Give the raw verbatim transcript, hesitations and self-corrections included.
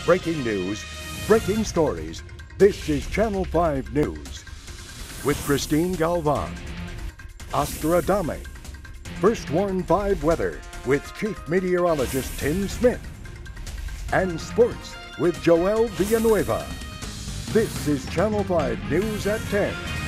Breaking news, breaking stories. This is Channel five News. With Christine Galvan, Oscar Adame, First Warn five Weather with Chief Meteorologist Tim Smith, and Sports with Joel Villanueva. This is Channel five News at ten.